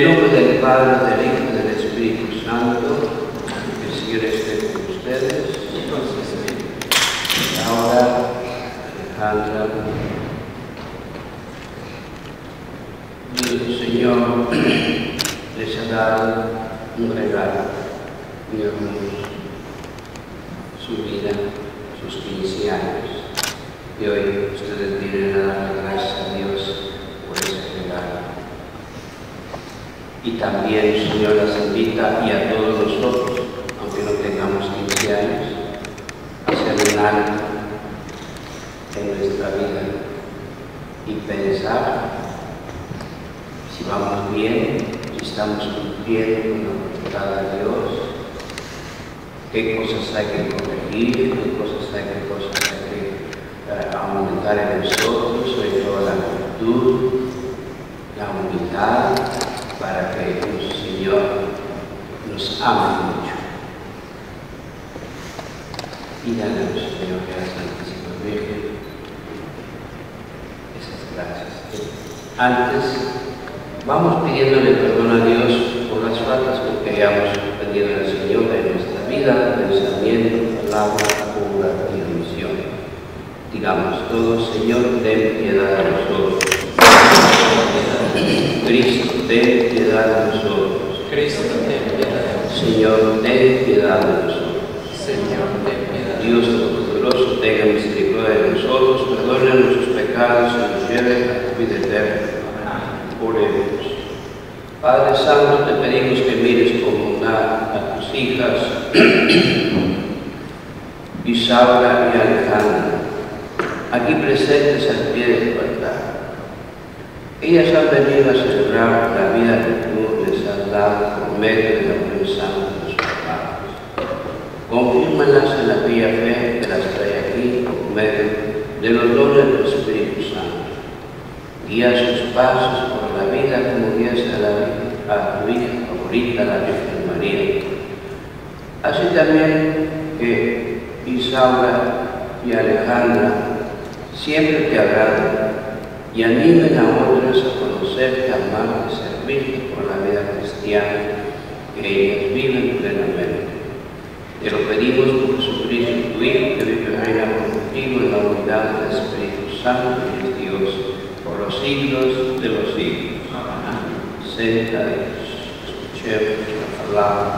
el nombre del Padre, del Hijo y del Espíritu Santo, que siempre esté con ustedes. Ahora, Alejandra, el Señor les ha dado un regalo muy hermoso, su vida, sus 15 años. Y hoy ustedes vienen a darle gracias a Dios por ese regalo. Y también el Señor las invita, y a todos nosotros, aunque no tengamos 15 años, a hacer un alto en nuestra vida y pensar si vamos bien, si estamos cumpliendo con la voluntad de Dios, qué cosas hay que corregir, qué cosas hay que aumentar en nosotros, sobre todo la virtud, la humildad, para que el Señor nos ame mucho. Pídale al Señor que a la Santísima Virgen esas gracias. Antes, vamos pidiéndole perdón a Dios por las faltas que hayamos pedido al Señor en nuestra vida, pensamiento, palabra, obra y omisión. Digamos todos: Señor, ten piedad de nosotros. Cristo, ten piedad de nosotros. Cristo, ten piedad de nosotros. Señor, ten piedad de nosotros. Señor, ten piedad. Dios Todopoderoso, tenga misericordia de nosotros, perdone nuestros pecados y nos lleve a la vida eterna. Oremos. Padre Santo, te pedimos que mires con bondad a tus hijas Isaura y Alejandra, aquí presentes al pie del altar. Ellas han venido a celebrar la vida que tú les has dado por medio de la buen santo de sus padres. Confírmalas en la bella fe que las trae aquí por medio de los dones del Espíritu Santo. Guía sus pasos por la vida como guías a tu hija favorita, la Virgen María. Así también que Isaura y Alejandra siempre te agraden y animen a otros a conocerte, amarte y servirte por la vida cristiana que ellas viven plenamente. Te lo pedimos por Jesucristo, tu Hijo, que vive y reina contigo en la unidad del Espíritu Santo y es Dios, por los siglos de los siglos. Amén. Sentados, escuchemos la palabra.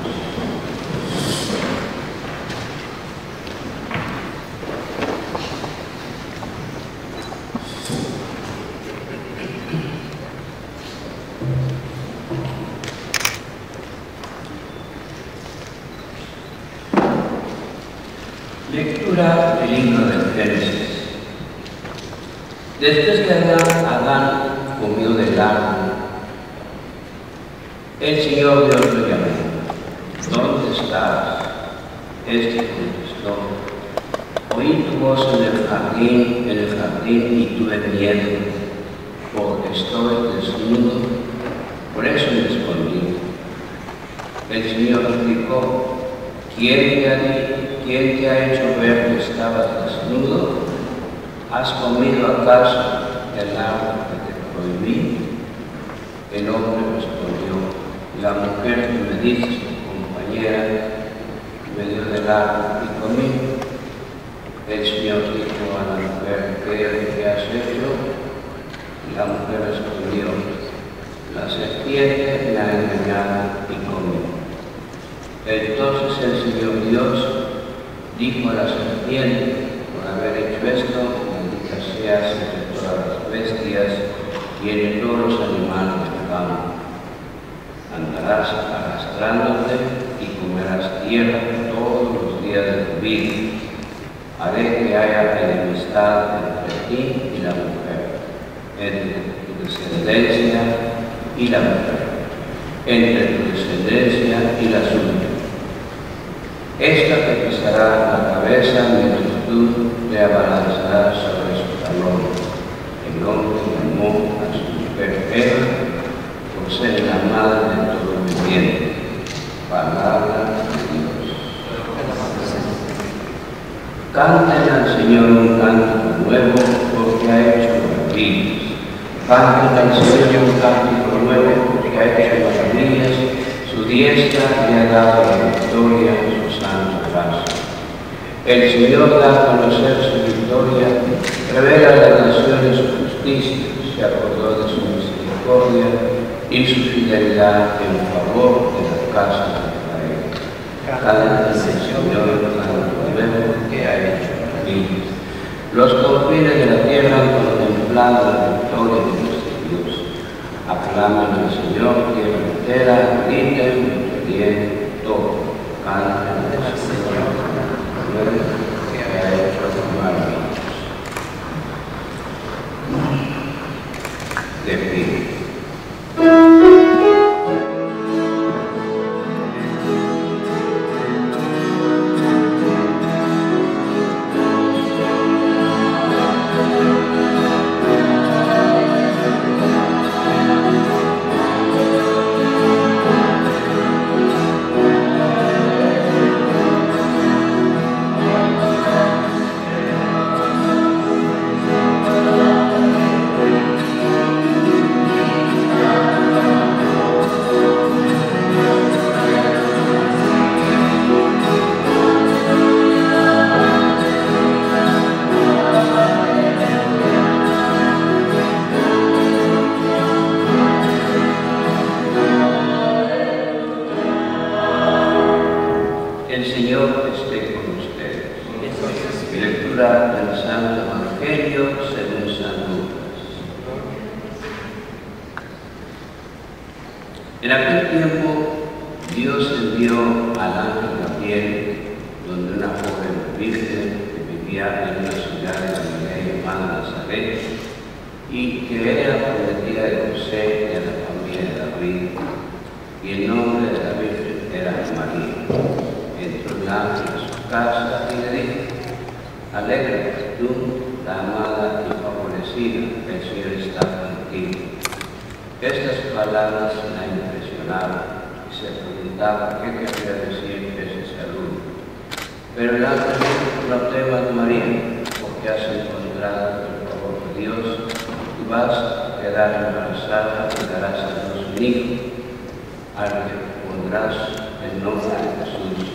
Lectura del libro del Génesis. Después que Adán comió del árbol, el Señor Dios lo llamó. ¿Dónde estás? Este contestó: oí tu voz en el jardín y tuve miedo, porque estoy desnudo, por eso me escondí. El Señor explicó: ¿Quién te ha hecho ver que estabas desnudo? ¿Has comido acaso del árbol que te prohibí? El hombre respondió: la mujer que me dice tu compañera me dio del árbol y comí. El Señor dijo a la mujer: ¿qué has hecho? La mujer respondió: la serpiente me ha engañado y comí. Entonces el Señor Dios dijo a la serpiente: por haber hecho esto, bendita seas entre todas las bestias y entre todos los animales del campo. Andarás arrastrándote y comerás tierra todos los días de tu vida. Haré que haya enemistad entre ti y la mujer, entre tu descendencia y la mujer, entre tu descendencia y la suya. Esta te pisará la cabeza, mientras tú te abalanzarás sobre su talón. El hombre llamó a su mujer Eva, por ser la madre de todo viviente. Palabra de Dios. Canten al Señor un cántico nuevo, porque ha hecho maravillas. Canten al Señor un cántico nuevo, porque ha ha hecho maravillas, su diestra le ha dado la victoria en su santo brazo. El Señor da a conocer su victoria, revela a las naciones su justicia, se acordó de su misericordia y su fidelidad en favor de la casa de Israel. Cada el Señor nuevo que ha hecho maravillas. Los confines de la tierra han contemplado la victoria de nuestro Dios. Aclamen al Señor, tierra entera, griten nuestro bien todo. Canten al Señor nuevo que ha hecho maravillas. De pie. El Señor esté con ustedes. Lectura del Santo Evangelio según San Lucas. En aquel tiempo, Dios envió al ángel Gabriel, donde una joven virgen que vivía en una ciudad de Galilea llamada Nazaret, y que era prometida de José y a la familia de David, y el nombre de la virgen era María. Entró el ángel a su casa y le dijo: alégrate tú, la amada y favorecida, el Señor está contigo. Estas palabras la impresionaron y se preguntaba qué quería decir ese saludo. Pero el ángel dijo: no temas, María, porque has encontrado el favor de Dios y vas a quedar embarazada y darás a luz un hijo, al que pondrás el nombre de Jesús.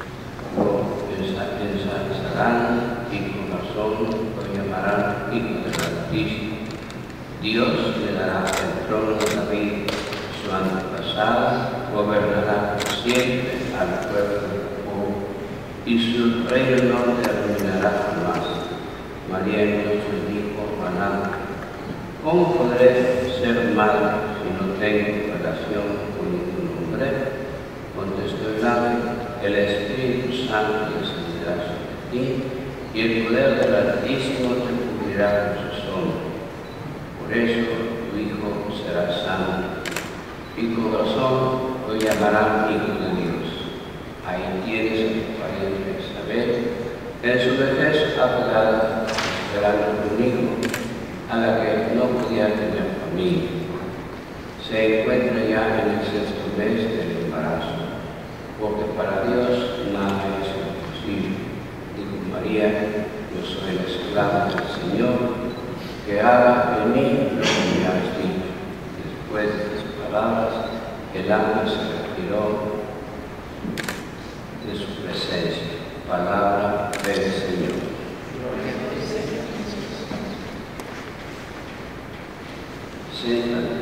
Pensarán, hijo razón, lo llamarán hijo del Altísimo. Dios le dará el trono de David, su antepasada, gobernará por siempre al pueblo de Jacob, y su reino no terminará jamás. María entonces dijo al ángel: ¿cómo podré ser madre si no tengo relación con ningún hombre? Contestó el ángel: el Espíritu Santo descenderá sobre ti, y el poder del Altísimo te cubrirá con su sombra. Por eso tu hijo será santo, y con razón lo llamarán hijo de Dios. Ahí tienes a tu pariente Isabel, en su vejez apegada, esperando un hijo, a la que no podía tener familia. Se encuentra ya en el 6º mes del embarazo, porque para Dios nada es imposible. Dijo María: yo soy la esclava del Señor, que haga en mí lo que me has dicho. Después de estas palabras, el ángel se retiró de su presencia. Palabra del Señor. Siéntanos.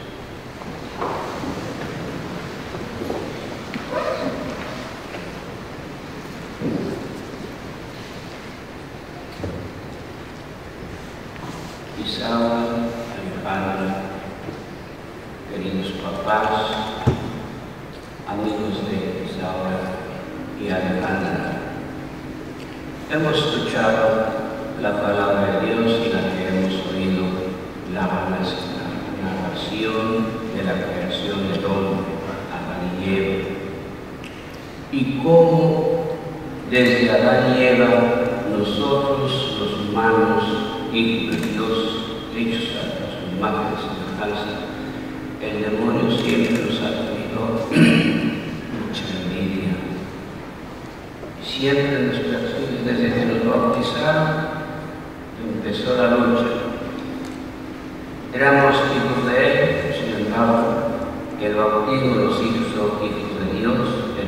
Isaura, Alejandra, queridos papás, amigos de Isaura y Alejandra, hemos escuchado la palabra de Dios y la que hemos oído, la narración de la creación del hombre, Adán y Eva, y cómo desde Adán y Eva nosotros, los humanos, hijos de Dios, hechos a su imagen y semejanza, el demonio siempre nos ha tenido mucha envidia. Siempre nuestras vidas, desde que nos bautizaron, empezó la lucha. Éramos hijos de Él, sin embargo,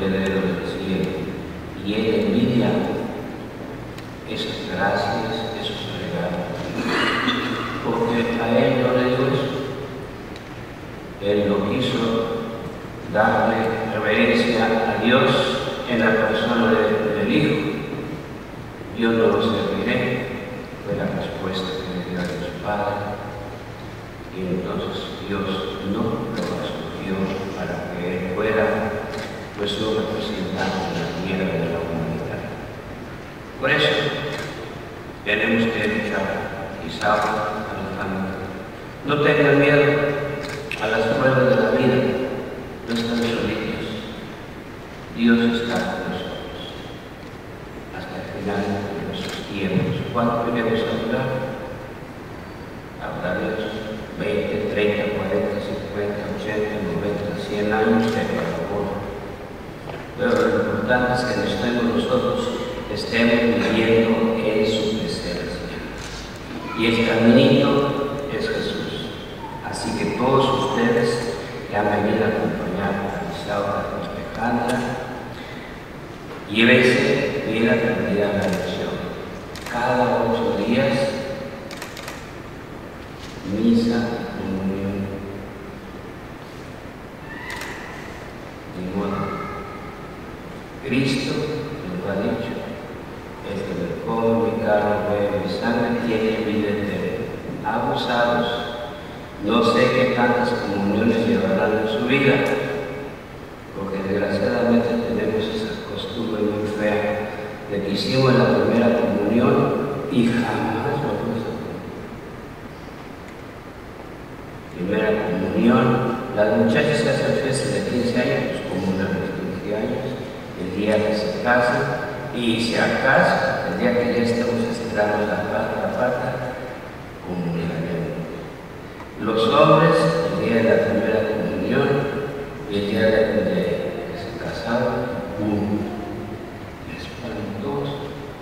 heredero del cielo, y él envidia esas gracias, esos regalos, porque a él no le dio eso. Él lo quiso darle reverencia a Dios en la persona del Hijo. Yo no lo serviré, fue la respuesta que le dio a Dios Padre. Y entonces Dios no lo escogió para que él fuera pues un representante de la tierra de la humanidad. Por eso tenemos que luchar, quizá alejando. No tengan miedo a las pruebas de la vida, no están solitos. Dios está con nosotros hasta el final de nuestros tiempos. ¿Cuánto queremos hablar? Hablaremos 20, 30, 40, 50, 80, 90, 100 años, por favor. Pero lo importante es que nosotros estemos viviendo en su presencia. Y el caminito es Jesús. Así que todos ustedes que han venido a acompañar a Isaura Alejandra, llévense bien aprendida la lección. Cada 8 días, misa, comunión. De modo, Cristo nos lo ha dicho: el que me come mi carne, bebe mi sangre, tiene vida eterna. Abusados. No sé qué tantas comuniones llevarán en su vida, porque desgraciadamente tenemos esa costumbre muy fea de que hicimos la primera comunión y jamás volvemos a comer. Primera comunión, las muchachas que hacen fiestas de 15 años, pues comunan los 15 años, el día que se casan, y si acaso, el día que ya estemos esperando la pata, comunaremos. Los hombres, el día de la primera comunión y el día de que se casaron, espantoso.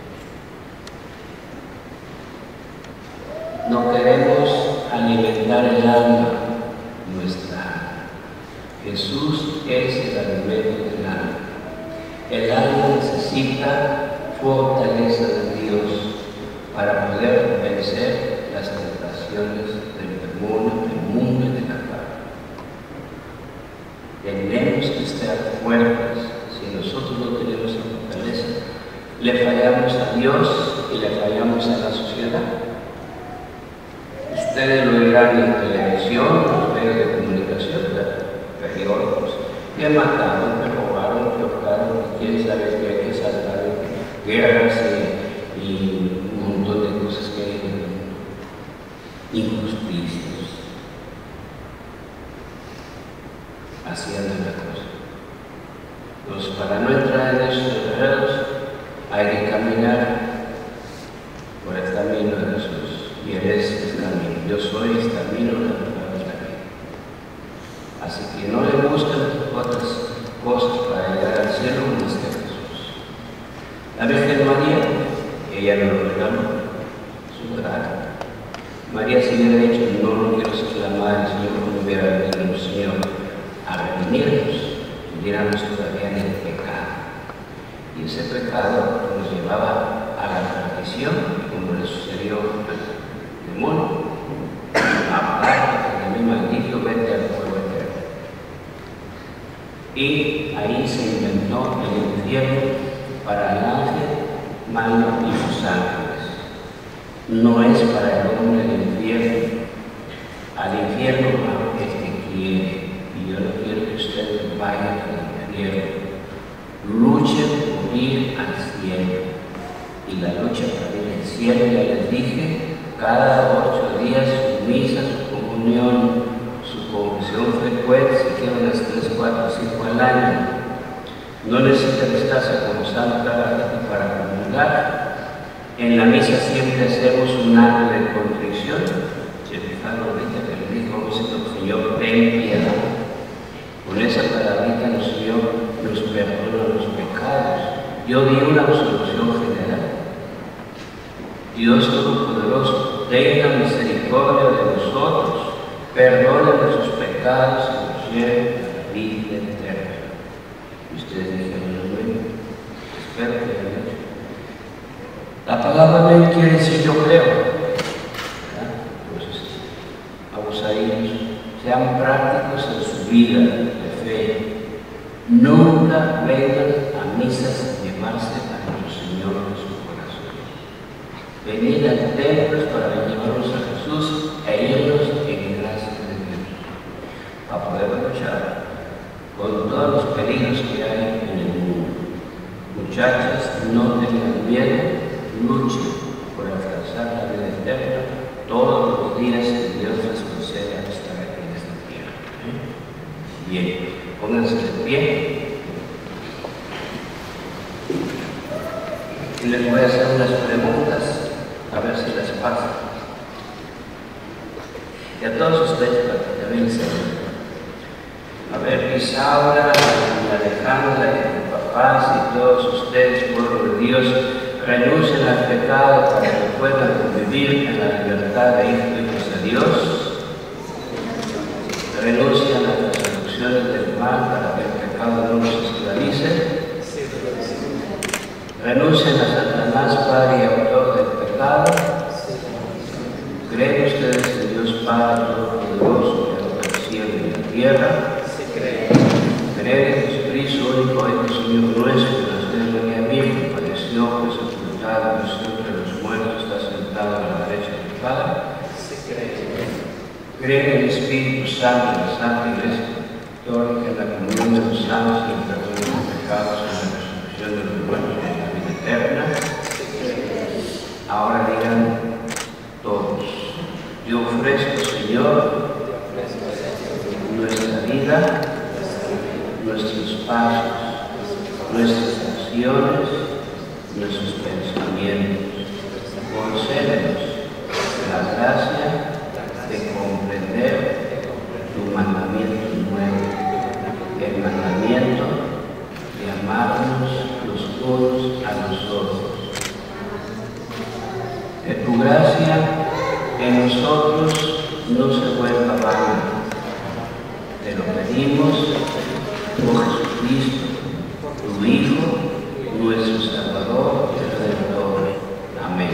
No queremos alimentar el alma nuestra. Jesús es el alimento del alma. El alma necesita fortaleza de Dios para poder vencer las tentaciones del mundo y de la carne. Tenemos que estar fuertes. Si nosotros no tenemos esa fortaleza, le fallamos a Dios y le fallamos a la sociedad. Ustedes lo verán en televisión, en los medios de comunicación, periódicos, que mataron, que robaron, que ahorcaron, quién sabe qué, que saltaron, guerras y un montón de cosas que hay en el mundo. Injusticias. Así anda la cosa. Entonces, para no entrar en esos enredos, hay que caminar por el camino de Jesús. Y Él es el camino. Yo soy el camino, la verdad y la vida. Así que no le busquen otras cosas para llegar al cielo más que a Jesús. La Virgen María, ella nos lo regaló, su gracia. María si hubiera dicho: no quiero ser la madre del Señor, no hubiera venido el Señor a redimirnos, estuviéramos todavía en el pecado. Y ese pecado nos llevaba a la perdición, como le sucedió al demonio. Aparte de mí, maldito, vete al fuego eterno. Y ahí se inventó el infierno para el ángel malo y sus ángeles. No es para el hombre el infierno. Al infierno va el que quiere. Y yo no quiero que ustedes vayan al infierno. Luchen por ir al cielo. Y la lucha para ir al cielo, ya les dije, cada 8 días su misa, su comunión, su confesión frecuente, si quieren las 3, 4, 5 al año. No necesitan estarse acomodando cada rato para comulgar. En la misa siempre hacemos un acto de contrición. Se fijaron ahorita que le dijo: Señor, ten piedad. Con esa palabrita el Señor nos perdona los pecados. Yo di una absolución general. Dios Todopoderoso, tenga misericordia de nosotros, perdone nuestros pecados y nos lleve a la vida eterna. Y ustedes dijeron: Probable quiere decir yo creo. Entonces, vamos a ir, sean prácticos en su vida de fe. Nunca vengan a misas a llevarse a nuestro Señor en su corazón. Venid al templo para llevarnos a Jesús e irnos en gracia de Dios, para poder luchar con todos los peligros que hay en el mundo. Muchachas, no tengan miedo, luchen por alcanzar la vida eterna todos los días que Dios les conceda estar aquí en esta tierra. Bien, pónganse de pie. Y les voy a hacer unas preguntas, a ver si las pasan. Y a todos ustedes para que también se vean. A ver, Isaura, Alejandra, y papás y todos ustedes, pueblo de Dios, renuncien al pecado para que puedan vivir en la libertad de hijos de Dios. Renuncien a las seducciones del mal para que el pecado no nos esclavice. Renuncien a Satanás, Padre y autor del pecado. ¿Creen ustedes en Dios Padre Todopoderoso, creador del cielo y la tierra? ¿Creen en Jesucristo, único Hijo Señor nuestro, que nació de María Virgen, padeció, fue sepultado, resucitó entre los muertos, está sentado a la derecha del Padre? ¿Creen en el Espíritu Santo, en la Santa Iglesia Católica, en la comunión de los santos y el perdón de los pecados, en la resurrección de los muertos y en la vida eterna? Ahora digan todos: yo ofrezco, Señor, nuestra vida, nuestros pasos, nuestras acciones, nuestros pensamientos. Concédenos la gracia de comprender tu mandamiento nuevo, el mandamiento de amarnos los unos a los otros. Que tu gracia en nosotros no se vuelva vana. Te lo pedimos por Jesucristo, tu Hijo, nuestro Salvador y Redentor. Amén.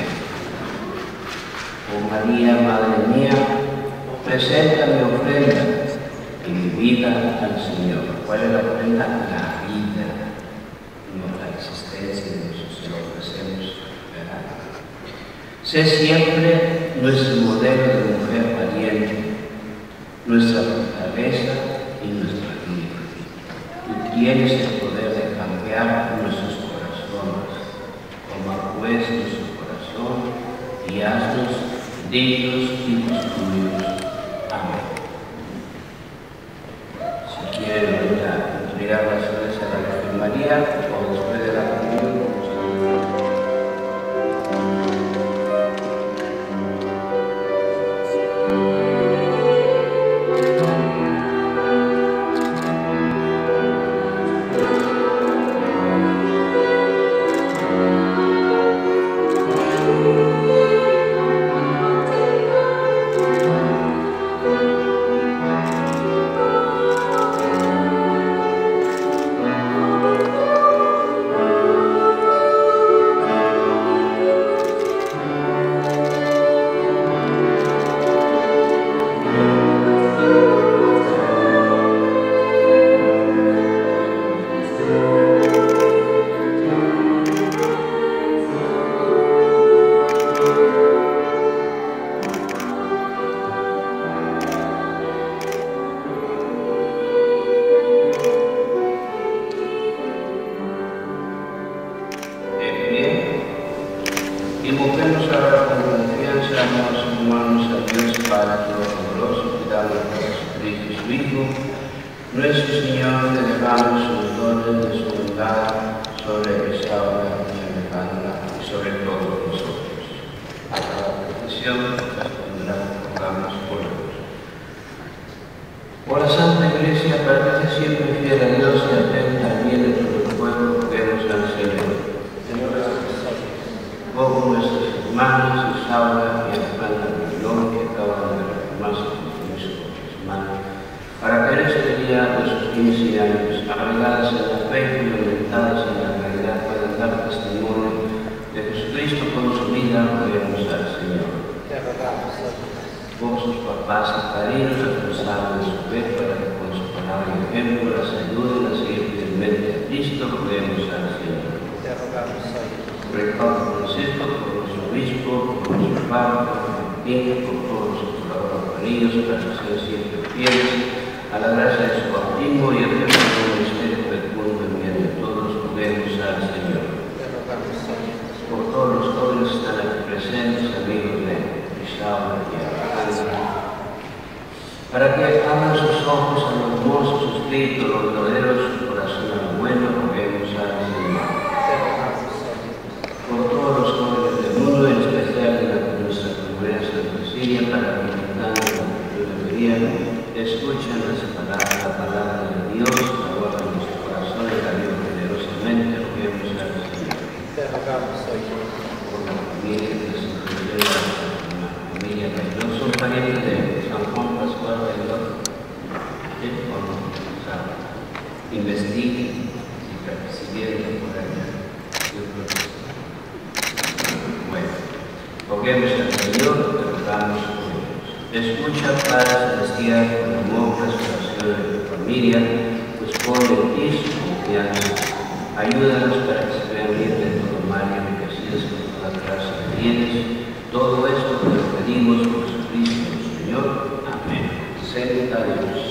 Oh María, Madre mía, presenta mi ofrenda y mi vida al Señor. ¿Cuál es la ofrenda? La vida, no la existencia de nosotros, se lo ofrecemos, ¿verdad? Sé siempre nuestro modelo de mujer valiente, nuestra fortaleza y nuestra vida. Tú tienes el poder de cambiar nuestros corazones. Toma pues nuestro corazón y haznos dignos hijos tuyos. Amén. Si quieren entregar las flores a la Virgen María o después de la comunión, invoquemos ahora con confianza, amados hermanos, a Dios Padre Todopoderoso, que da a Jesucristo su Hijo, nuestro Señor, que derrama sus dones de su bondad sobre esta obra y Alejandra y sobre todos nosotros. A cada petición responderá, pongamos por Dios. Por la Santa Iglesia, para que sea siempre fiel a Dios y atenta al bien de todo el pueblo, roguemos al Señor. Por nuestros hermanos Isaura y Alejandra Milón, que acaban de reformarse con su hermano, para que en este día de sus 15 años, arraigadas en la fe y fundamentadas en la caridad, puedan dar testimonio de Jesucristo con su vida vida, roguemos al Señor. Te rogamos, Señor. Por sus papás y padrinos, responsables de su fe, para que con su palabra y ejemplo las ayuden a seguir fielmente a Cristo, roguemos al Señor. Te rogamos, Señor. Por el Papa Francisco, por nuestro obispo, por nuestro Papa, por Martín, por todos los colaboradores, para que sean siempre fieles a la gracia de su bautismo y al perdón del misterio fecundo en bien de todos, roguemos al Señor. Te rogamos, Señor. Por todos los jóvenes que están aquí presentes, amigos de Isaura y Alejandra, para que abran sus ojos a lo hermoso, su espíritu, lo verdadero, su corazón a lo bueno, roguemos al Señor. Te rogamos, Señor. Por todos los jóvenes del mundo, en especial de nuestra comunidad Santa Cecilia, para que imitando la actitud de María, escuchen la palabra de Dios, la guarda en nuestro corazón y la vivan generosamente, roguemos al Señor. Te rogamos, Señor. Por la familia de San José, la familia que no son parientes de San Juan Pascual de Dios, investiguen si vienen por allá. Yo creo que sí. Bueno, roguemos al Señor, te rogamos por ellos. Escucha, Padre Celestial, con amor las oraciones de tu familia, pues pone en ti su confianza. Ayúdanos para que se vean libres de todo mal y enriquecidos con toda clase de bienes. Todo esto te lo pedimos por Jesucristo, Señor. Amén. Senta Dios.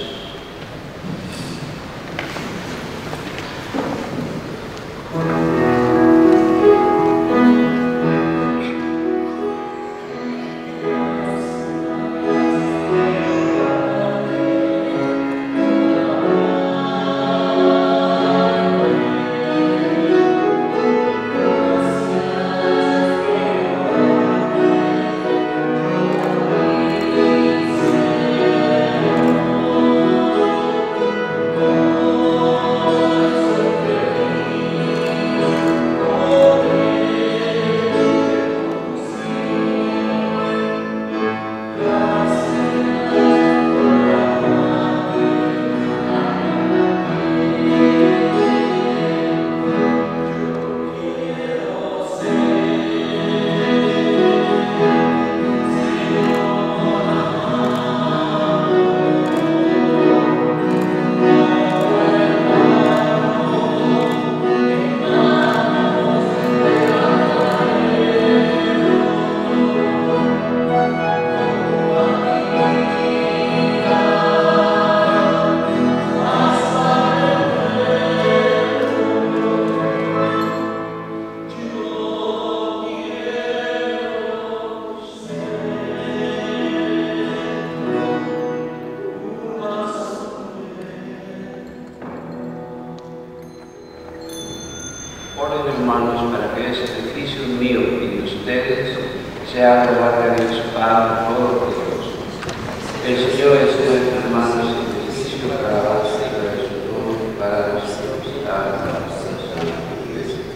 Oren, hermanos, para que el sacrificio mío y de ustedes sea agradable a Dios Padre Todopoderoso. El Señor es nuestro hermano sacrificio para la base de su nombre, para nuestra amistad, para nuestra santa iglesia.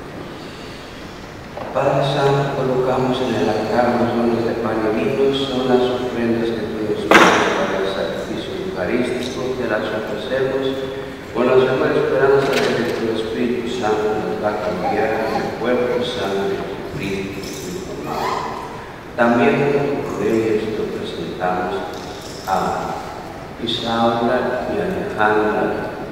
Padre Santo, colocamos en el altar los dones de pan y vino, son las ofrendas que tú nos pides para el sacrificio eucarístico, que las ofrecemos con la mejor esperanza de que tu Espíritu Santo nos va a cambiar en el cuerpo y sangre de Cristo. También por ellos te presentamos a Isaura y Alejandra,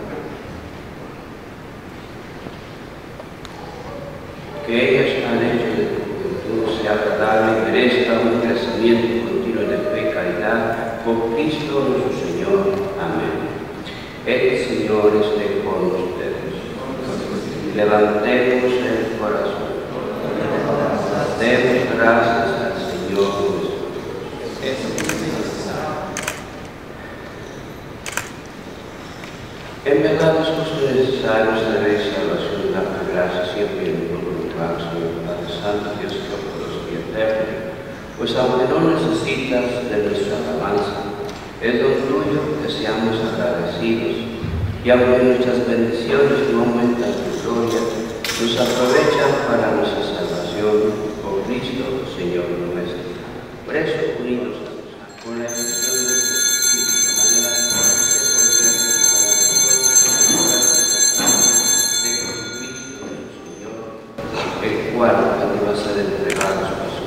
que ellas han hecho de tu juventud sea agradable y merezca un crecimiento continuo de fe y caridad por Cristo nuestro Señor. Amén. El Señor esté con ustedes. Levantemos el corazón. Demos gracias al Señor nuestro Dios. En verdad es justo y necesario saber salvación y dar gracias siempre en todo lugar, Señor Padre Santo, Dios Todopoderoso y eterno. Pues aunque no necesitas de nuestra alabanza, es don tuyo que seamos agradecidos, y aunque nuestras bendiciones no aumentan tu gloria, nos aprovechan para nuestra salvación por Cristo, Señor nuestro. Por eso, unidos con la emoción de tu Espíritu, de manera que se convierta para nosotros de Jesucristo, nuestro Señor, el cual, cuando va a ser entregado a su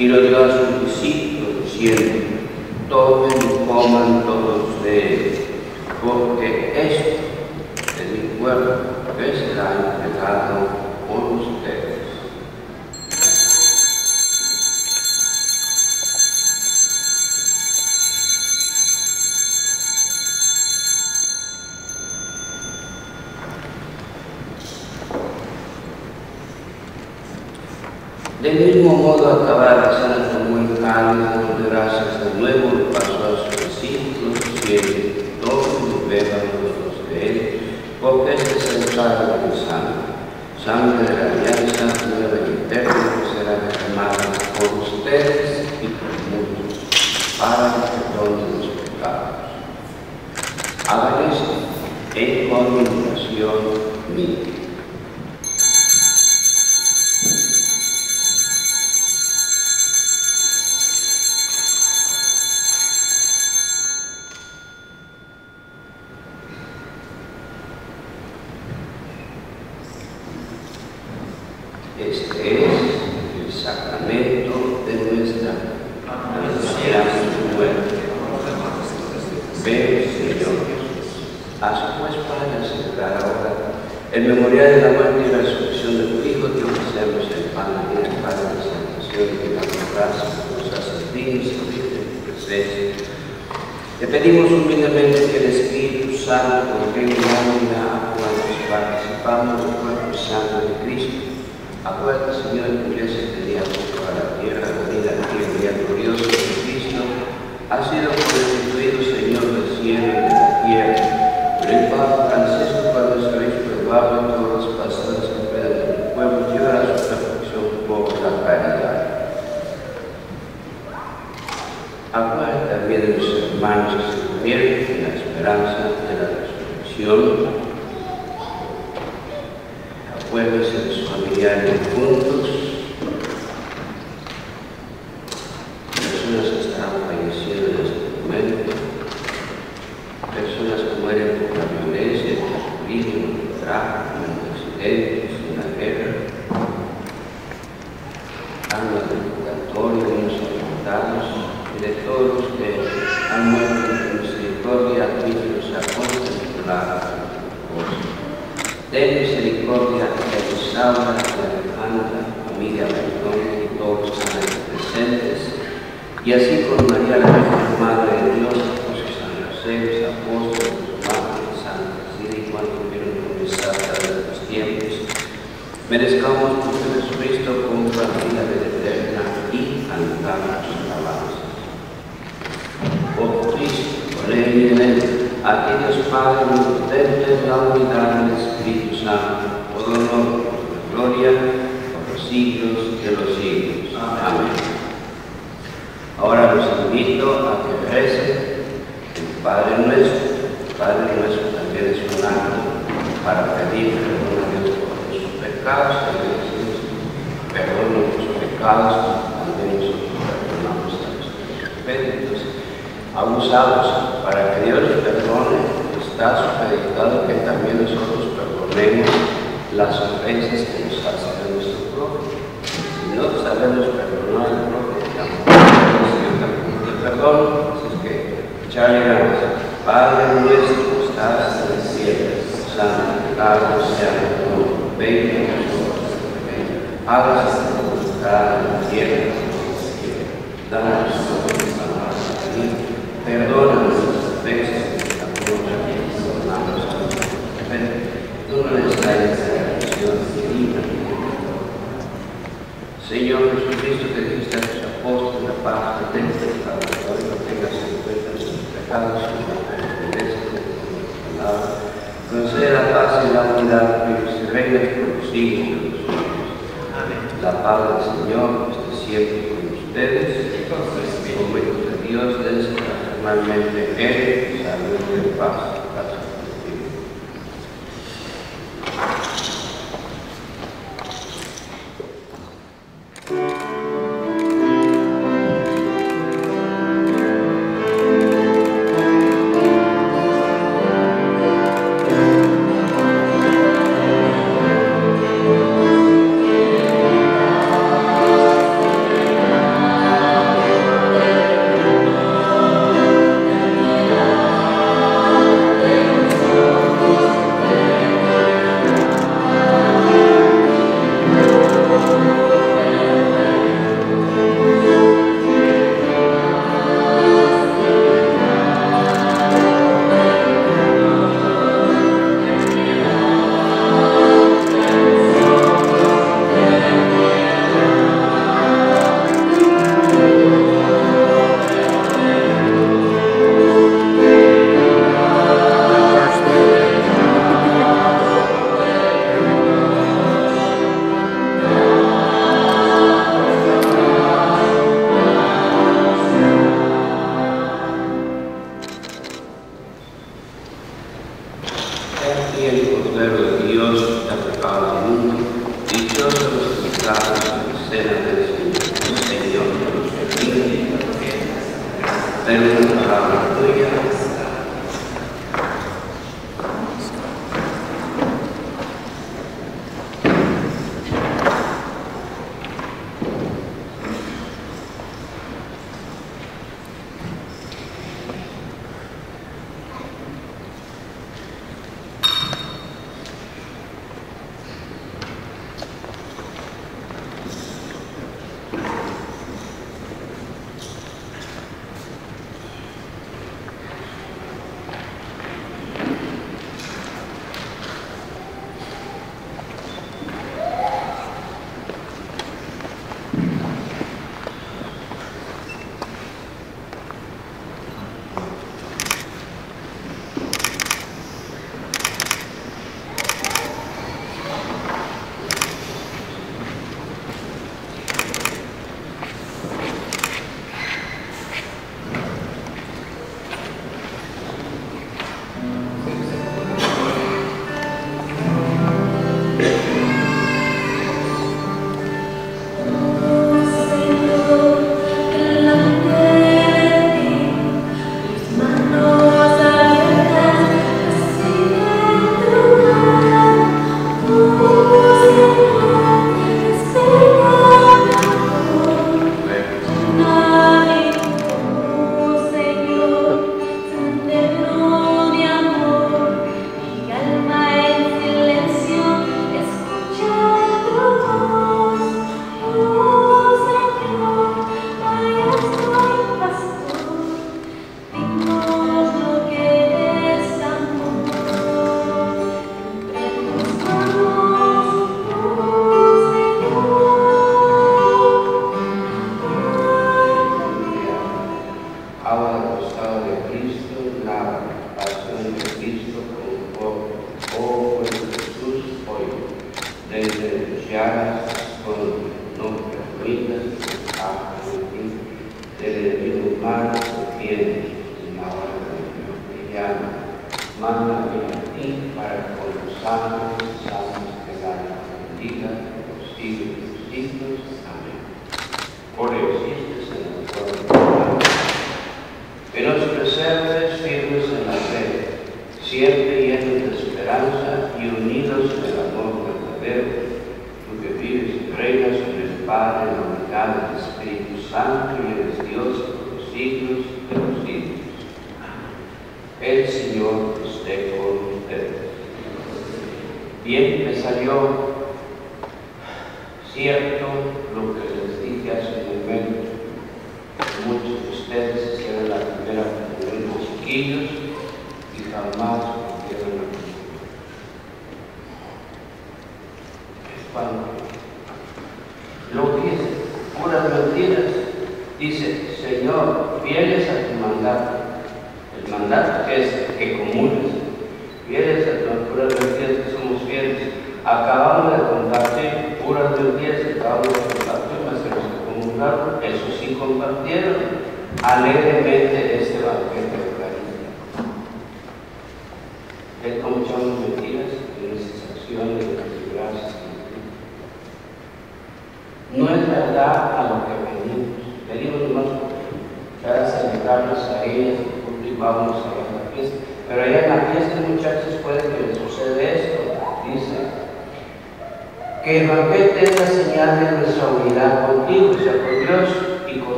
y lo dio a sus discípulos, diciendo: tomen y coman todos de él, porque esto es mi cuerpo, que será entregado por ustedes. Del mismo modo, acabada la cena, tomó el cáliz, dio gracias de nuevo, lo pasó a sus discípulos, diciendo: tomen y beban todos de él, porque este es el cáliz de mi sangre de la alianza nueva y eterna, que será derramada por ustedes y por muchos, para el perdón de los pecados. Hagan esto en conmemoración mía. Este es el sacramento de nuestra anunciación de muerte. Ven, Señor Jesús. Haz pues para celebrar ahora el memorial de la muerte y la resurrección de tu Hijo, que ofrecemos el pan de vida para la salvación y la gracia que nos hace dignos y de tu presencia. Te pedimos humildemente que el Espíritu Santo contenga y a cuantos participamos del cuerpo y sangre de Cristo. Acuérdate, Señor, que ese día para la tierra, la vida aquí, el día glorioso de Cristo, ha sido constituido Señor del cielo y de la tierra. Por el Papa Francisco, para nuestro obispo de barrio, todos los pastores que puedan del pueblo, llevar a su perfección por la caridad. Acuérdate también de los hermanos que se convierten en la esperanza de la resurrección. Acuérdense de sus familiares juntos, personas que están falleciendo en este momento, personas que mueren por la violencia, el terrorismo, el tráfico, en accidentes, en la guerra, almas del purgatorio, niños abortados, y de todos los que han muerto en misericordia, admítelos a contemplar tu cosa. Ten misericordia de Isaura, de Alejandra, familia Bertón y todos los santos presentes, y así con María, la Virgen Madre de Dios, José, San José, los apóstoles, los mártires, Santa Cecilia y cuantos vieron comenzar a través de los tiempos, merezcamos por Jesucristo con familia de eterna y cantamos alabanzas. Por Cristo, con él y en él, a ti Dios Padre, omnipotente, la unidad del Espíritu Santo, todo honor, toda gloria, por los siglos de los siglos. Amén. Ahora los invito a que recen el Padre Nuestro. El Padre Nuestro también es un acto para pedir perdón a Dios por nuestros pecados, también decimos perdón a nuestros pecados, también nosotros perdonamos a nuestros pecados. Abusados, para que Dios nos perdone, está supeditado que también nosotros perdonemos las ofensas que nos hacen a nuestro prójimo. Si no sabemos perdonar al prójimo, tampoco el Señor tampoco te perdona. Así es que echarle ganas. Padre nuestro, estás en el cielo, santificado sea tu nombre, venga a nosotros tu reino, hágase tu voluntad en la tierra como en el cielo. Danos hoy nuestra vida. Perdona nuestras ofensas, también perdonamos a nuestros ofensores. Tú no les traigas a la tentación divina. Señor Jesucristo, que dijiste a tus apóstoles, la paz que tengas para que hoy no tengas en cuenta nuestros pecados, sino la permanencia de tu palabra. Concede la paz y la unidad que se reina por los siglos de los siglos. Amén. La paz del Señor esté siempre con ustedes. Como hijos de Dios, desde normalmente Él, salud y paz. Dios quita el pecado del mundo. Dichosos los invitados a la cena del Señor. Señor, los bendiga y den una palabra tuya.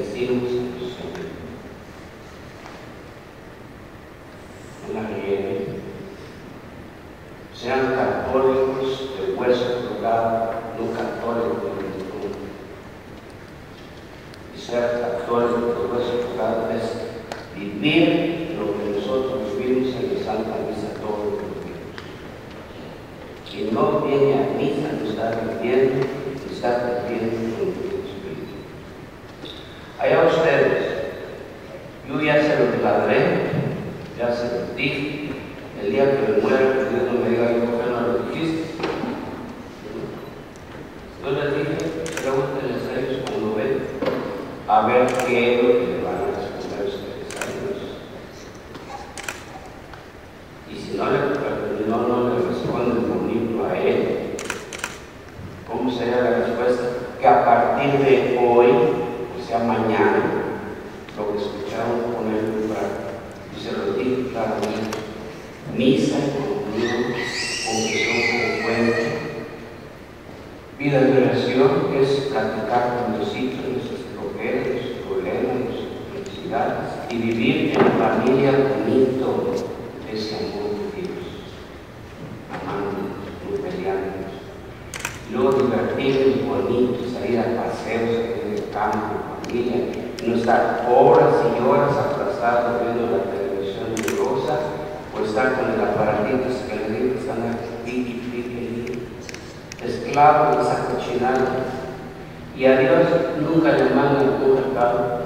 la riegue. vivir lo que nosotros vivimos en la Santa Misa todos los días. Quien no viene a misa no está viviendo, está cumpliendo con el Espíritu. Allá ustedes, yo ya se los ladré, ya se los dije, el día que me muera, que Dios no me diga, ¿por qué no lo dijiste? Yo les dije, pregúntenles a ellos cuando ven, a ver qué es lo que le van a responder a ustedes a Dios. Y si no le responden bonito a Él, ¿cómo sería la respuesta? Que a partir de hoy, o sea mañana, lo que escucharon con el lugar, y se lo dije claramente, misa y comunión, confesión frecuente, vida de oración es platicar con Diosito nuestros bloqueos, nuestros problemas, nuestras necesidades y vivir en familia bonito ese amor de Dios, amándonos, no peleándonos. Y luego divertirnos bonito, salir a paseos, salir de campo, familia, y no estar horas y horas aplastados viendo la televisión dolorosa o estar con el aparatito que le digo que están aquí, esclavo de esa cochinada. Y a Dios nunca le mandan un recado.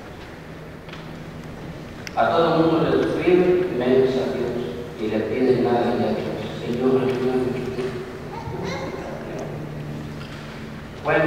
A todo el mundo le escribe, menos a Dios, y le piden nada y a Dios. Señor, ayúdame. Bueno,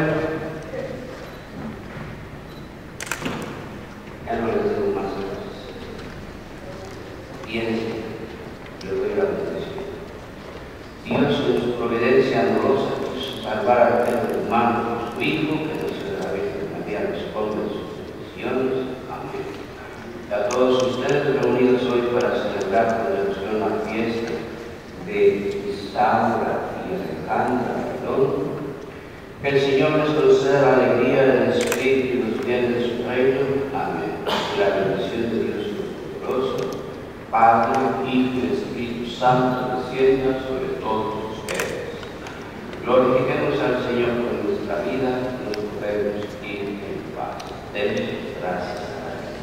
ya no les digo más cosas. Piensen, le doy la bendición. Dios en su providencia amorosa, salvar al género humano por su Hijo, que no se la Virgen María responde sus peticiones. Amén. A todos ustedes reunidos hoy para celebrar con devoción la fiesta de Isaura y Alejandra Perón, que el Señor les conceda la alegría del Espíritu y los bienes de su reino. Amén. La bendición de Dios Todopoderoso, Padre, Hijo y Espíritu Santo, descienda sobre todos ustedes. Glorifiquemos al Señor con nuestra vida, nos podemos ir en paz. Demos gracias a Dios.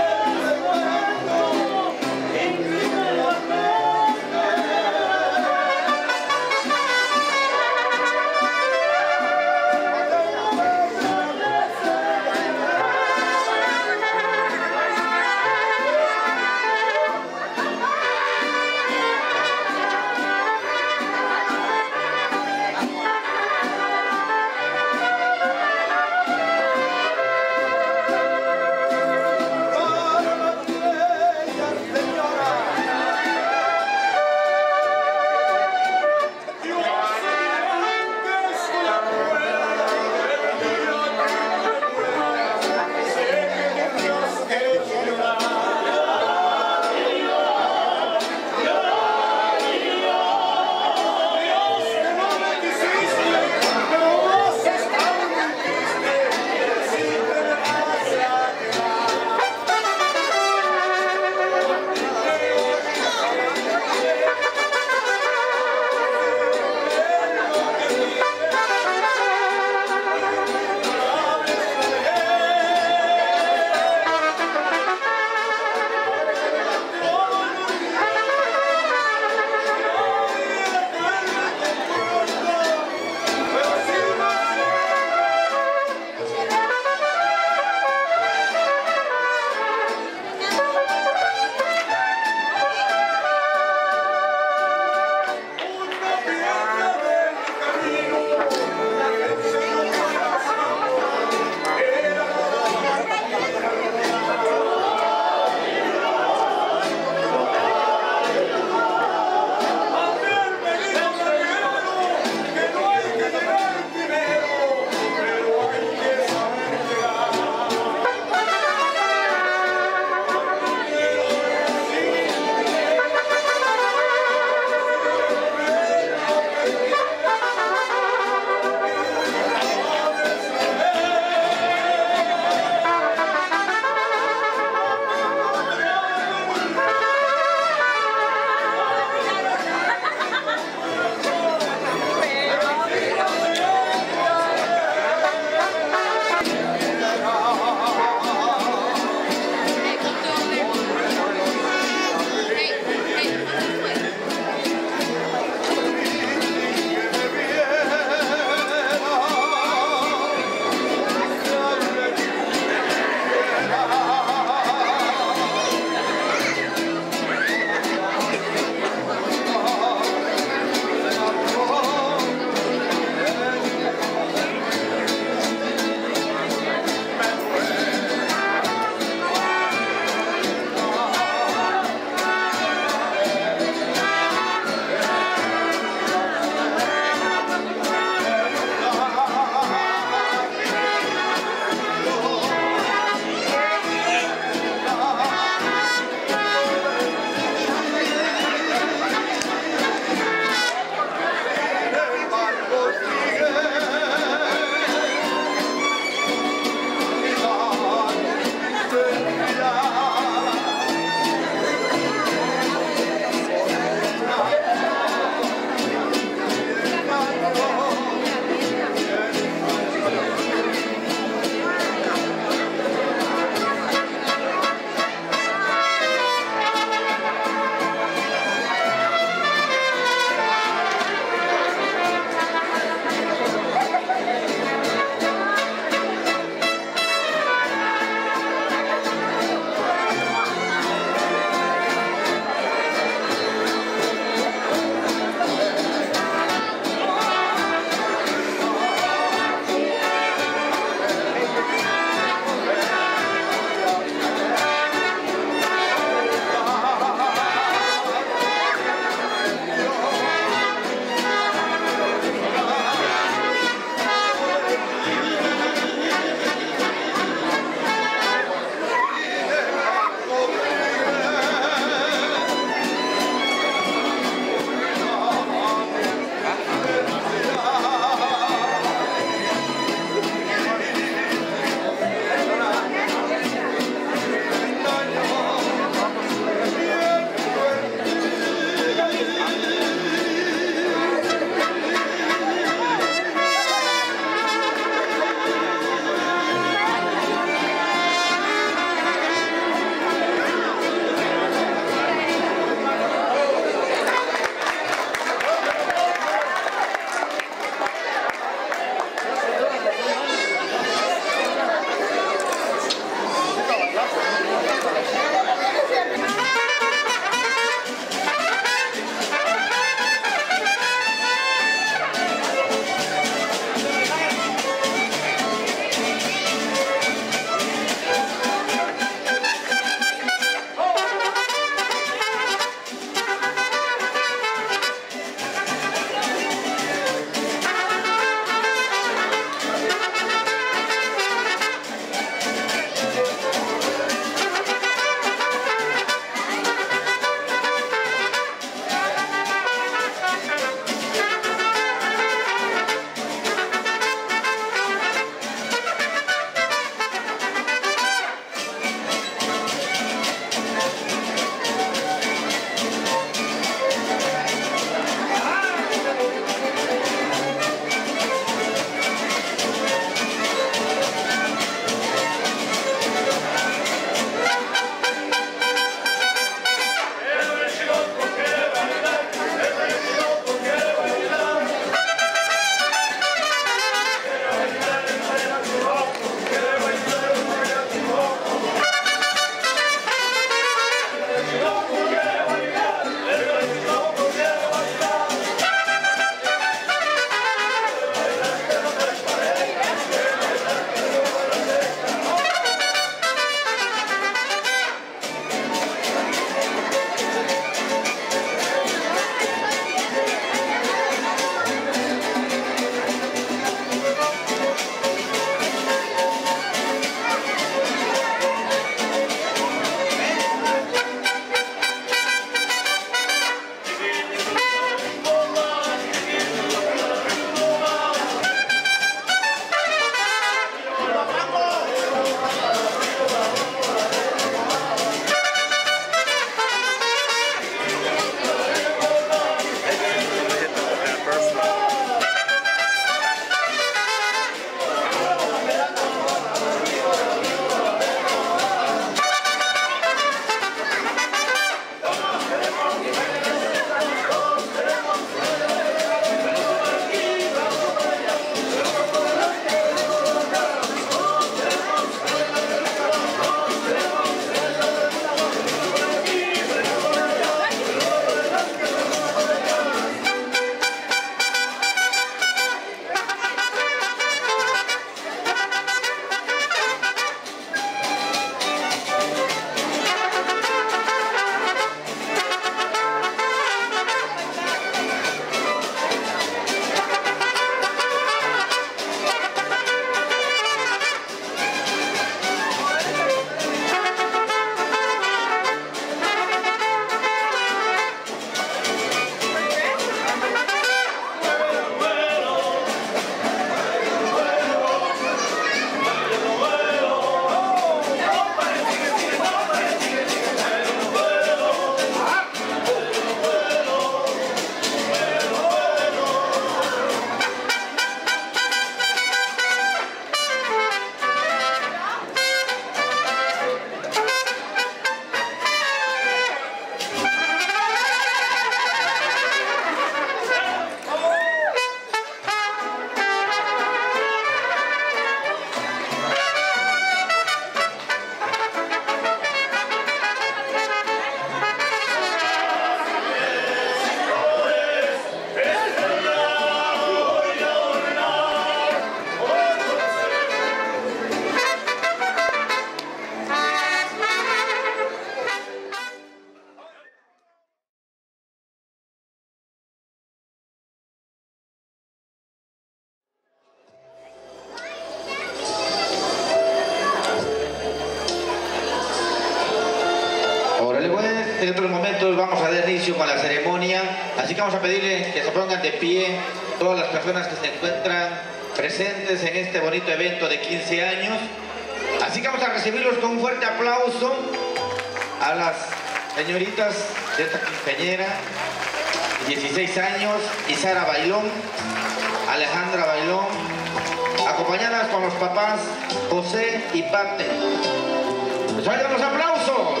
inicio con la ceremonia, así que vamos a pedirle que se pongan de pie todas las personas que se encuentran presentes en este bonito evento de 15 años. Así que vamos a recibirlos con un fuerte aplauso a las señoritas de esta quinceañera, 16 años, Isara Bailón, Alejandra Bailón, acompañadas con los papás José y Pate. ¡Les vayan los aplausos!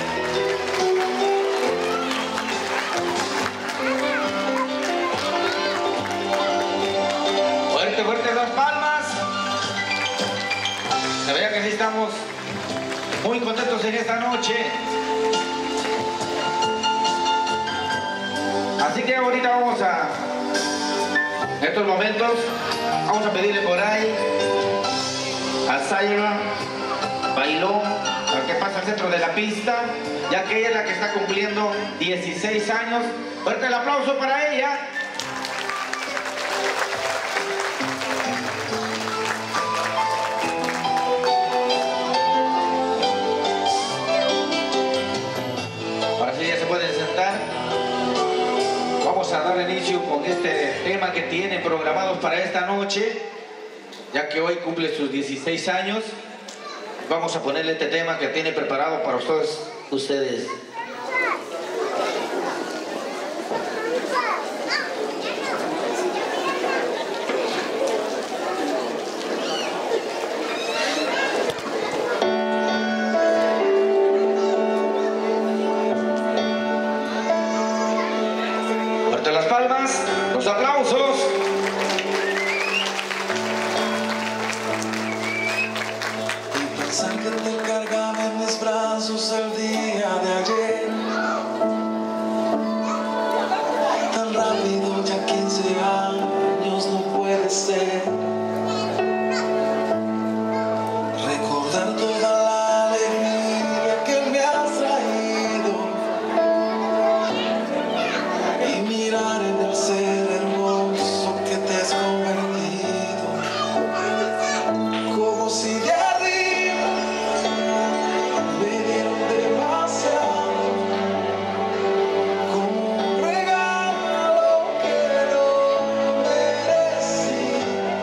Fuerte, fuerte las palmas. La verdad que sí estamos muy contentos en esta noche. Así que ahorita vamos a, en estos momentos, vamos a pedirle por ahí a Zaira Bailón para que pase al centro de la pista, ya que ella es la que está cumpliendo 16 años. Fuerte el aplauso para ella. Ahora sí ya se pueden sentar. Vamos a dar inicio con este tema que tiene programados para esta noche, ya que hoy cumple sus 16 años. Vamos a ponerle este tema que tiene preparado para ustedes. Fuerte las palmas, los aplausos. Pensar que te cargaba en mis brazos el día de ayer, tan rápido, ya 15 años no puede ser. Recordar toda la alegría que me has traído y mirar en el ser hermoso que te has convertido, como si de arriba me dieron demasiado, como un regalo que no merecí,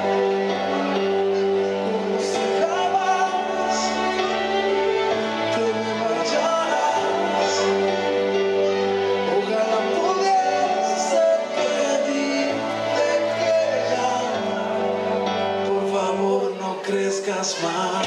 como si jamás te me marcharas. Ojalá pudiese pedirte que ya, por favor, no crezcas más.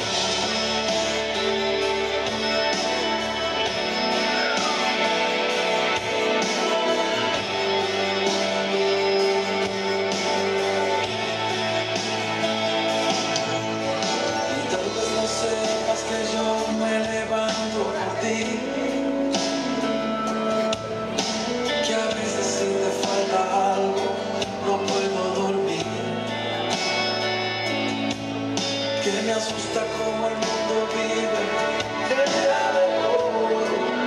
Y tal vez no sepas que yo me levanto por ti, que a veces si te falta algo no puedo dormir, que me asusta como el mundo vive el día de hoy,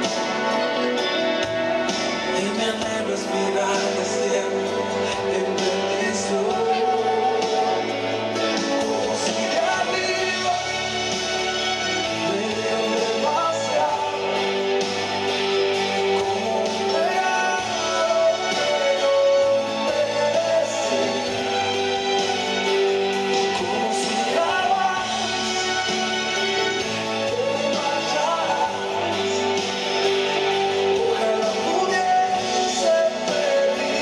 y mi anhelo es mirarte siempre en bendición, como si de arriba me dieron demasiado, como un regalo que no merecí, como si jamás te marcharas. Ojalá pudiese pedirte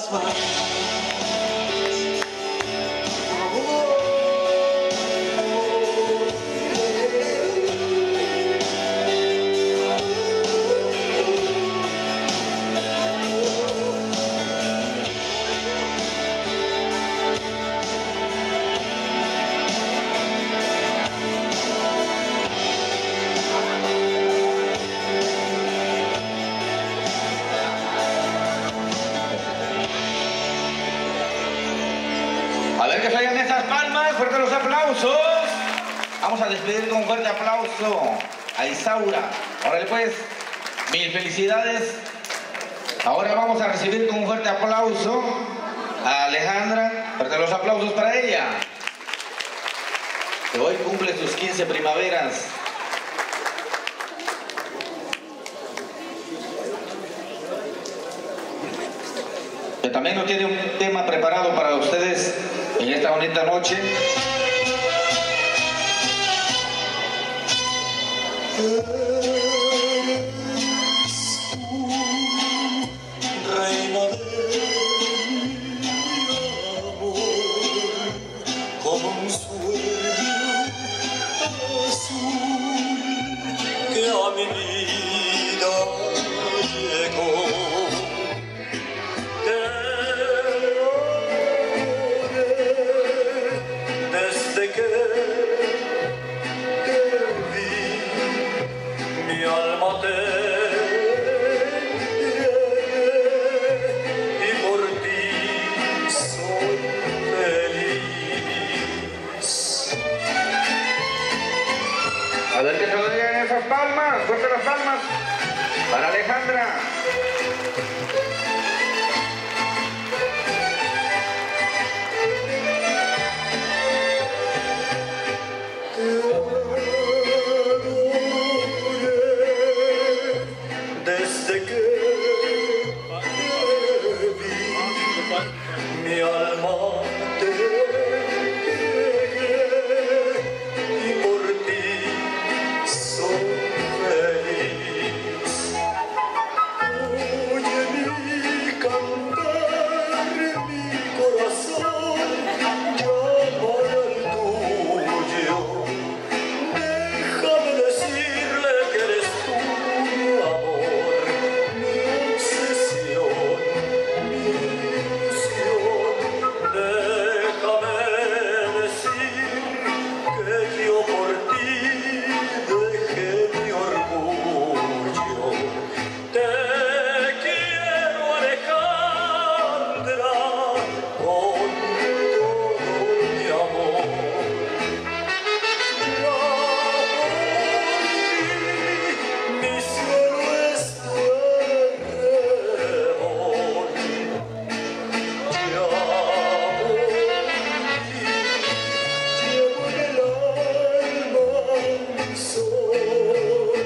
las manos. A ver que salgan esas palmas, fuertes los aplausos. Vamos a despedir con un fuerte aplauso a Isaura. Órale pues, mil felicidades. Ahora vamos a recibir con un fuerte aplauso a Alejandra. Fuertes los aplausos para ella, que hoy cumple sus 15 primaveras. Que también nos tiene un tema preparado para ustedes en esta bonita noche. Reina de mi amor, como un sueño azul que a mi vida llegó. Te adoré desde que te vi, mi alma te A ver que se nos digan esas palmas, fuerte las palmas para Alejandra. Desde que te vi, mi alma te entregué y por ti soy feliz. Oye mi cantar, mi corazón llama al tuyo. Déjame decirle que eres tú mi amor, mi obsesión, mi ilusión. Déjame decir que yo por ti dejé mi orgullo. Te quiero, Alejandra, con todo mi amor. Mi cielo es tu error. Ya voy, llevo en el alma un sol.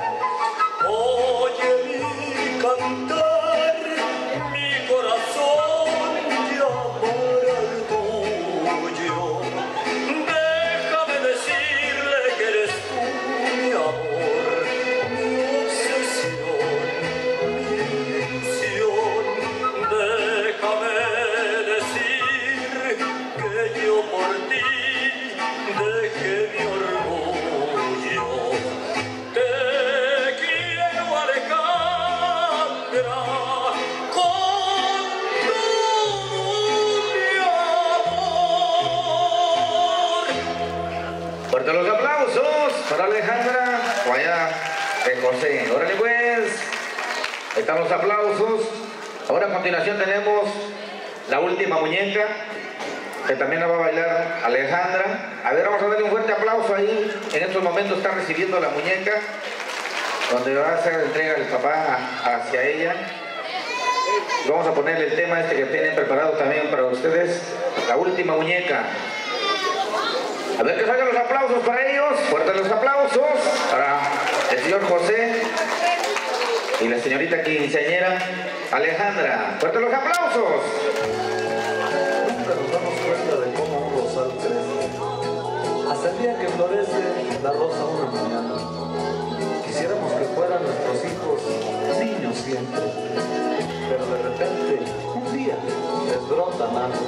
Oye mi cantar, mi corazón llamar al tuyo. Déjame decirle que eres tú mi amor, mi obsesión, mi ilusión. Déjame decir que yo por ti dejé mi orgullo. Te quiero, Alejandra, con todo mi amor. Fuerte los aplausos para Alejandra, Guaya de José. Órale pues, ahí están los aplausos. Ahora a continuación tenemos la última muñeca, que también la va a bailar Alejandra. A ver, vamos a darle un fuerte aplauso ahí. En estos momentos está recibiendo la muñeca, donde va a hacer la entrega del papá hacia ella. Y vamos a ponerle el tema este que tienen preparado también para ustedes, la última muñeca. A ver que salgan los aplausos para ellos, fuertes los aplausos para el señor José y la señorita quinceañera Alejandra. Fuertes los aplausos. Nunca nos damos cuenta de cómo un rosal crece. Hasta el día que florece la rosa una mañana. Quisiéramos que fueran nuestros hijos niños siempre. Pero de repente, un día, artesanales.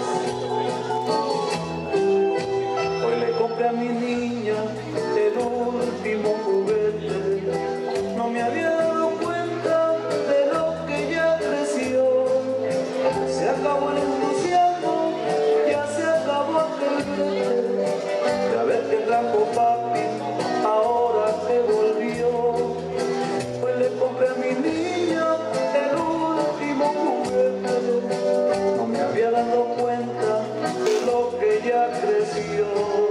Hoy le compré a mi niña el último juguete. No me había dado cuenta de lo que ya creció. Se acabó el entusiasmo, ya se acabó aquel brete. Ya ves que trajo papi, ahora que volvió. Hoy le compré a mi niña el último juguete. No me había dado cuenta de lo que ya creció.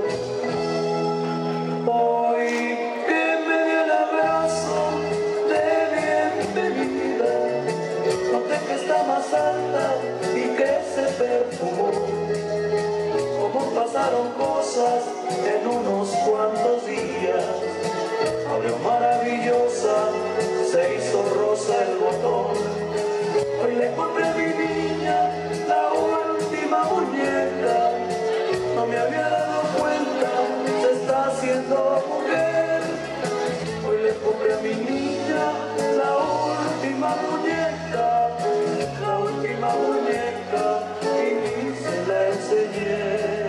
Hoy que me dio el abrazo de bienvenida, noté que está más alta y que se perfumó. Como pasaron cosas en unos cuantos días, abrió maravillosa, se hizo rosa el botón. Hoy le compré a mi niña la última muñeca. No me había dado cuenta, se está haciendo mujer. Hoy le compré a mi niña la última muñeca, la última muñeca, y ni se la enseñé.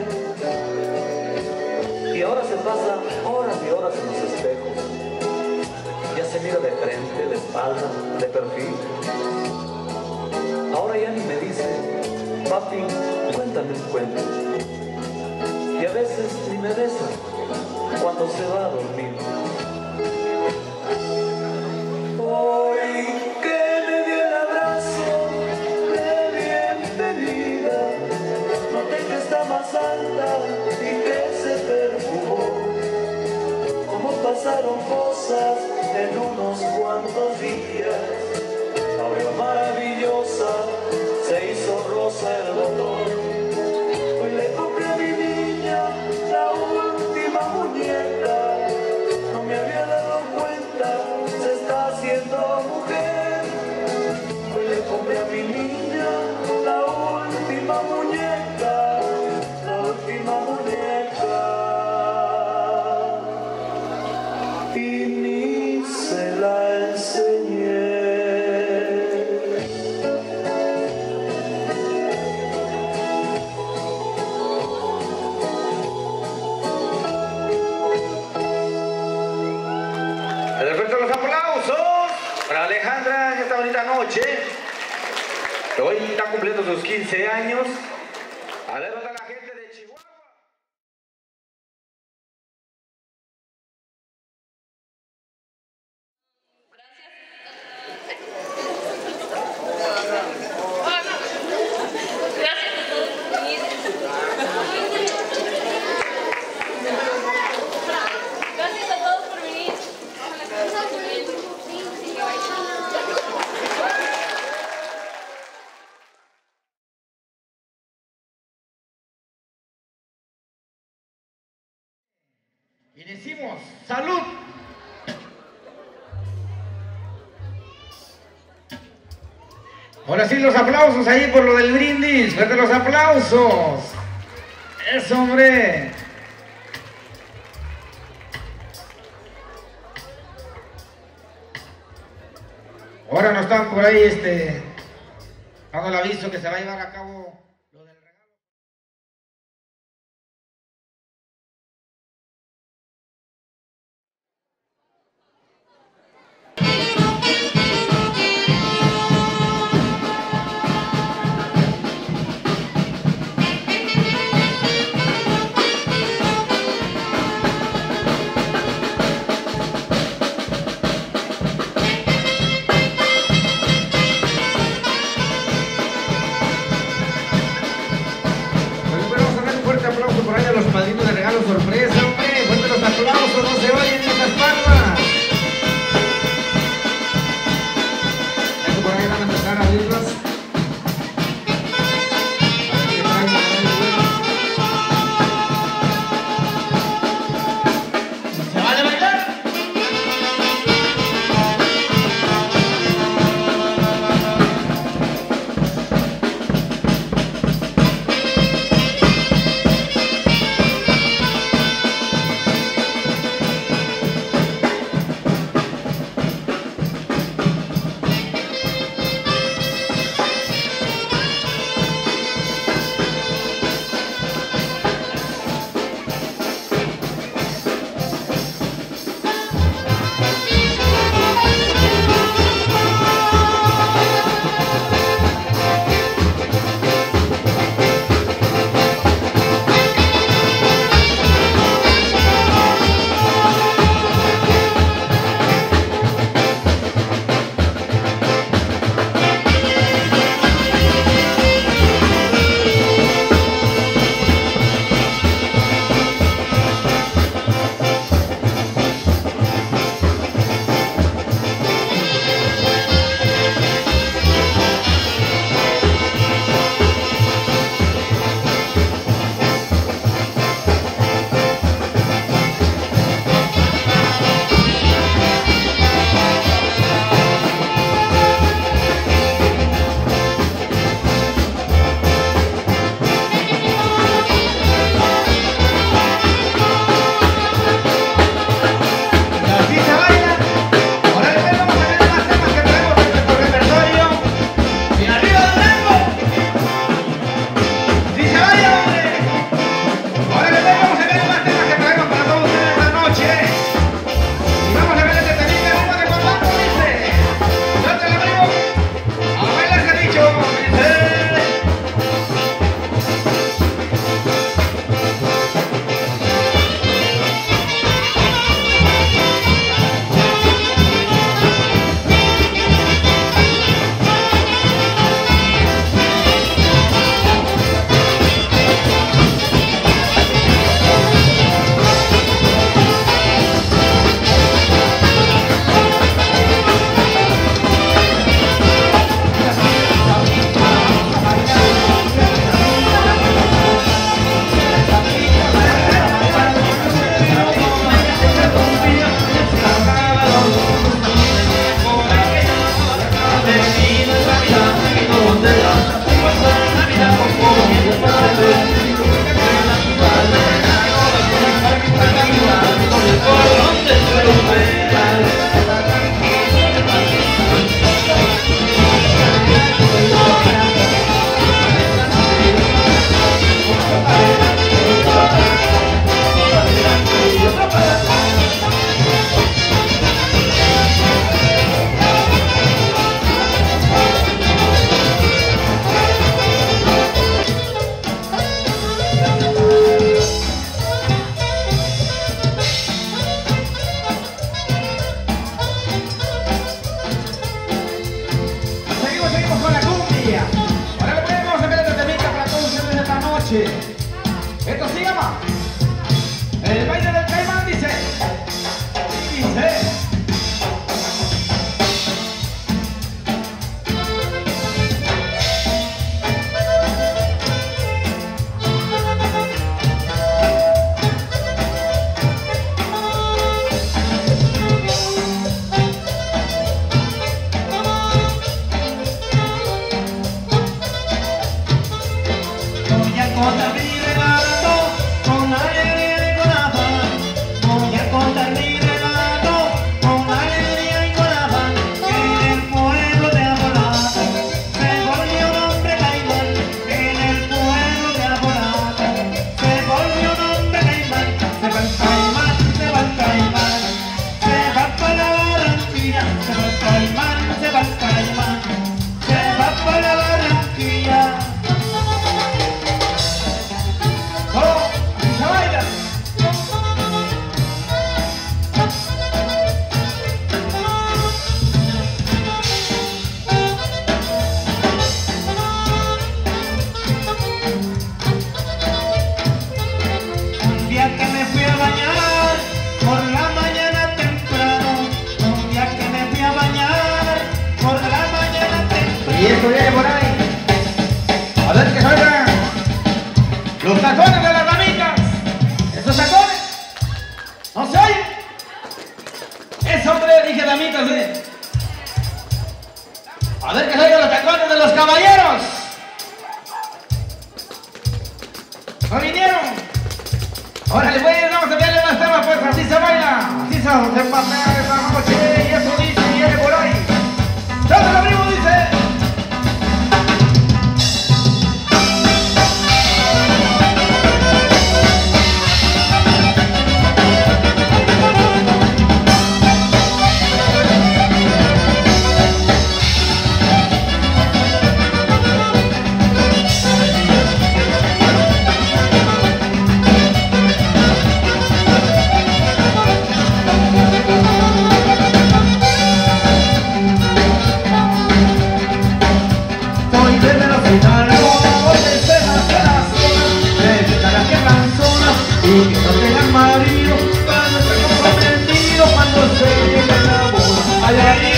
Y ahora se pasa horas y horas en los espejos. Ya se mira de frente, de espalda, de perfil. Ahora ya ni me dice, papi, cuéntame un cuento. Y a veces ni me besa cuando se va a dormir. Hoy que me dio el abrazo de bienvenida, noté que está más alta y que se perfumó. Como pasaron cosas en unos cuantos días, abrió maravillosa, se hizo rosa el botón. Hoy le compré a mi niña la última muñeca. No me había dado cuenta, se está haciendo mujer. Hoy le compré a mi niña la última muñeca, la última muñeca. Y ni se la enseñé. El resto de los aplausos para Alejandra en esta bonita noche. Hoy está cumpliendo sus 15 años. Alerta a la gente de Chihuahua. Gracias a todos por venir. Y decimos, ¡salud! Ahora sí los aplausos ahí por lo del brindis. ¡Fuerte los aplausos! ¡Eso, hombre! Ahora nos están por ahí dando el aviso que se va a llevar a cabo lo del regalo. Esto se llama el baile del caimán, dice. Y esto viene por ahí. A ver que salgan los tacones de las damitas. Esos tacones no se oyen. Eso, hombre, dije damitas, A ver que salgan los tacones de los caballeros. ¿No vinieron? Órale, pues, vamos a enviarle más temas, pues así se baila. Así se pasea esta noche. Y eso dice, viene por ahí. ¡Sándalo, primo, dice! Y que no tengan marido, cuando esté comprometido, cuando se llegue la boda. Ay, ay,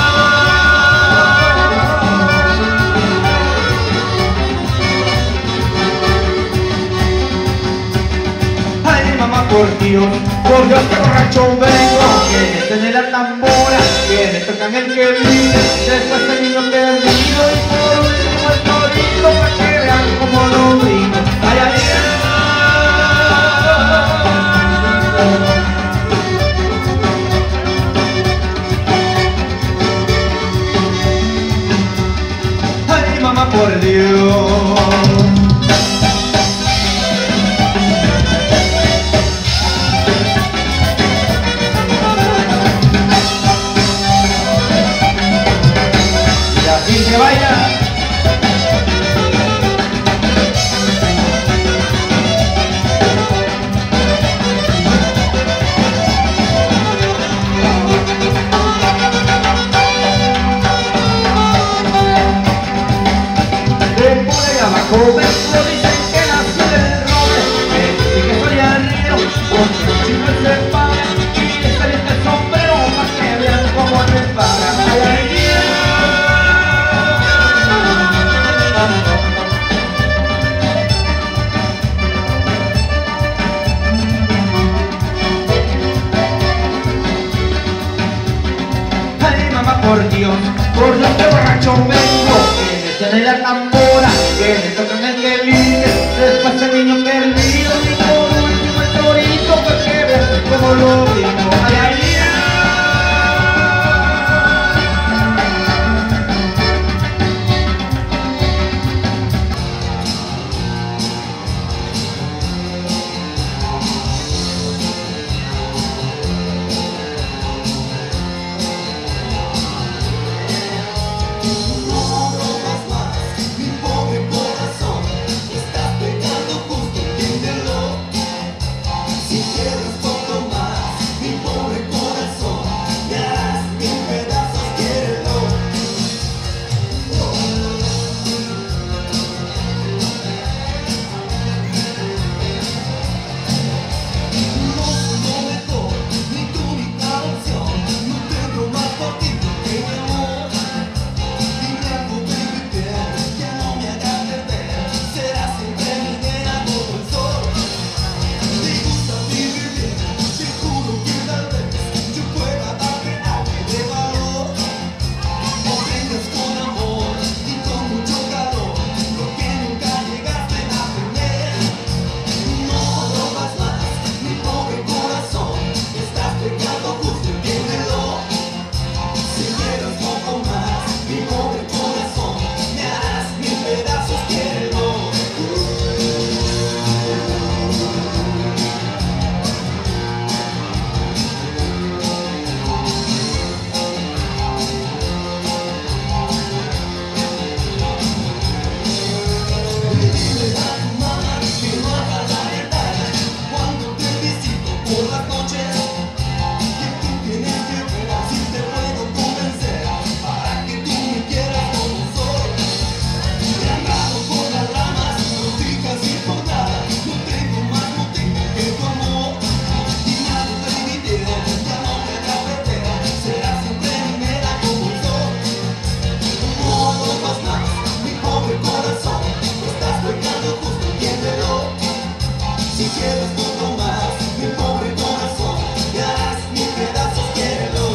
ay, mamá, por Dios, que borracho vengo. Quienes tienen la tambora, quienes tocan el que vive, después el niño perdido y por último el torito, para que vean como lo brinco. Ay, ay, ay, mamá, por Dios. Y así se baila. Joven, lo dicen que nací del roble, que dicen que soy arriero, porque los chicos se pagan y les calienta el sombrero para que vean cómo me pagan. Ay, ay, ay, mamá, por Dios, que borracho vengo. Tiene la tambora, que le tocan el que vive, después el niño perdido y por último el torito, para que vean como lo digo. Ay, ay, ay. Mi pobre corazón quieres poco más, mi pobre corazón, te harás mil pedazos, quiérelo.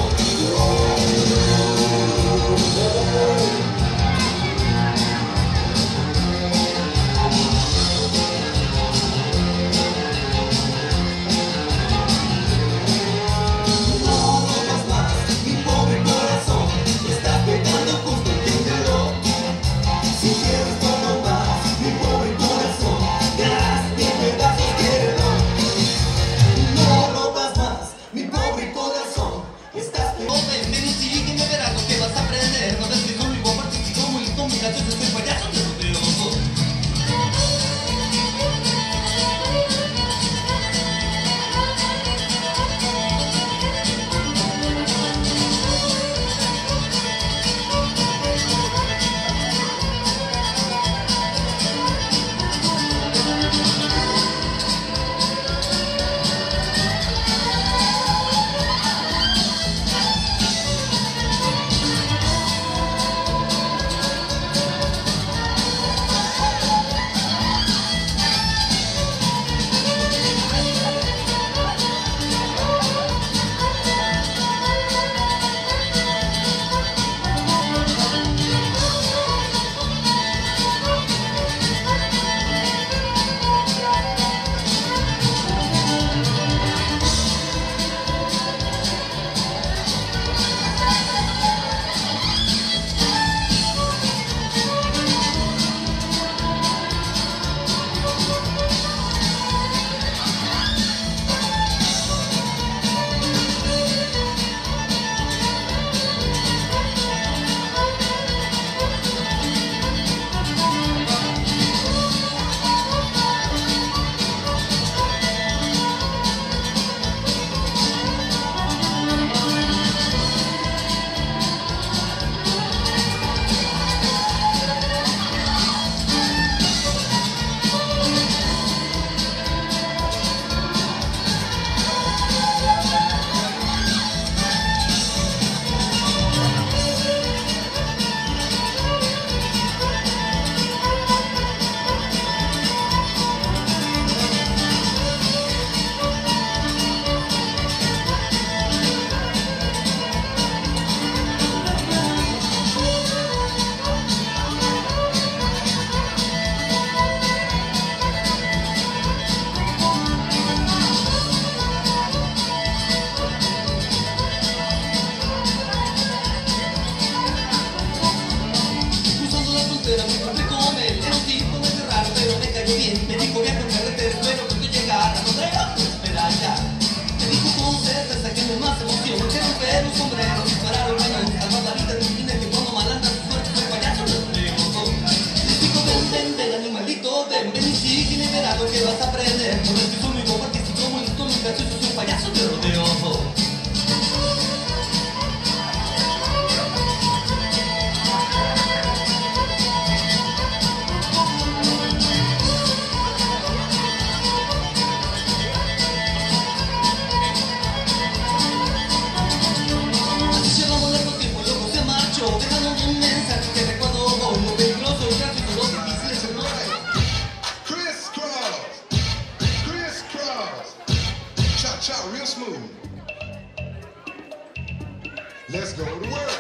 Let's go to work.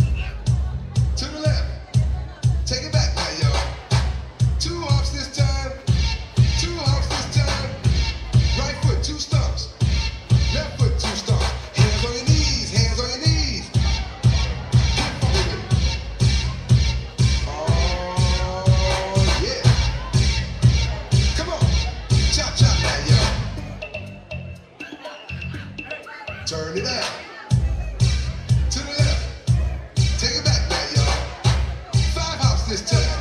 To the left. Take it back now, y'all. 2 hops this time. 2 hops this time. Right foot, 2 stumps. Left foot, 2 stumps. Hands on your knees. Hands on your knees. Get funky with it. Oh, yeah. Come on. Chop, chop now, y'all. Turn it out. This time.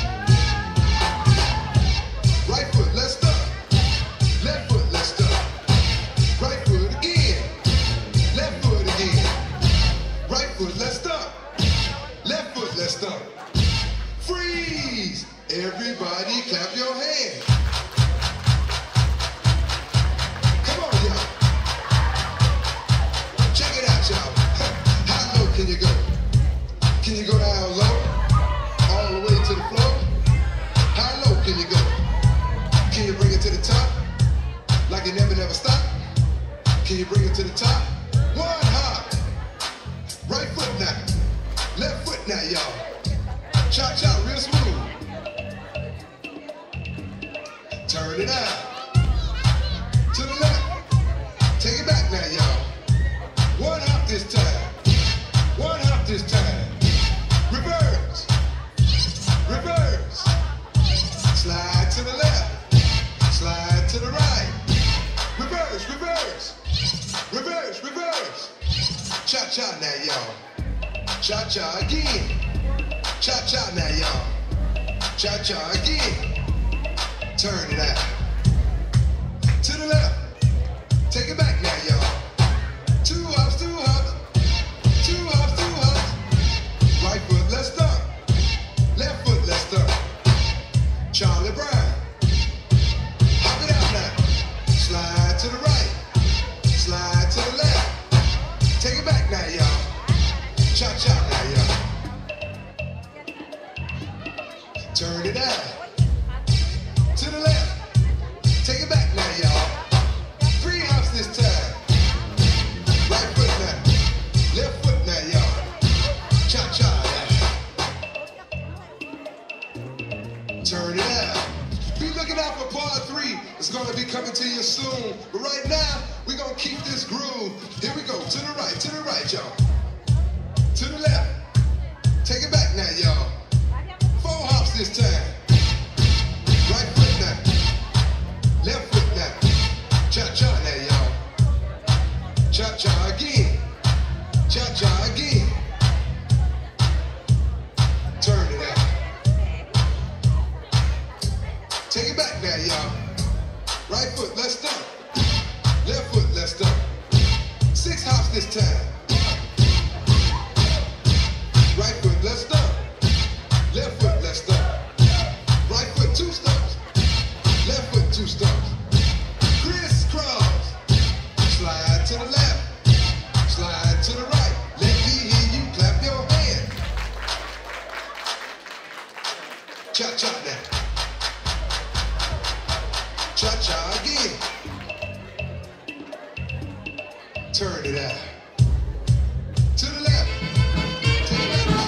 Right foot, let's stop. Left foot, let's stop. Right foot again. Left foot again. Right foot, let's stop. Left foot, let's stop. Freeze! Everybody clap your hands. Come on, y'all. you never stop? Can you bring it to the top? One hop. Right foot now. Left foot now, y'all. Cha-cha, real smooth. Turn it out. To the left. Take it back now, y'all. One hop this time. One hop this time. Reverse. Reverse. Slide to the left. Slide to the right. Reverse, reverse. Reverse, reverse. Cha-cha now, y'all. Cha-cha again. Cha-cha now, y'all. Cha-cha again. Turn it out. To the left. Take it back now, y'all. Two hops, two hops. Two hops, two hops. Right foot, let's start. Left foot, let's start. Charlie Brown. Hop it out now. Slide to the right. Slide to the left. Take it back now, y'all. Cha-cha now, y'all. Turn it out. To the left. Take it back now, y'all. Three hops this time. Right foot now. Left foot now, y'all. Cha-cha now. Turn it out. Be looking out for part 3. It's gonna be coming to you soon. But right now, we're gonna keep this groove. Here we go. To the right, y'all. To the left. Take it back now, y'all. 4 hops this time. Right foot now. Left foot now. Cha-cha now, y'all. Cha-cha again. Cha-cha again. Turn it out. Take it back now, y'all. Right foot, let's start. Left foot, let's start. 6 hops this time. Right foot, let's start. Left foot, let's start. Right foot, 2 stomps. Left foot, 2 stomps. Crisscross. Slide to the left. Slide to the right. Let me hear you clap your hands. Cha-cha now. Cha-cha again. Turn it out. To the left. Take it back.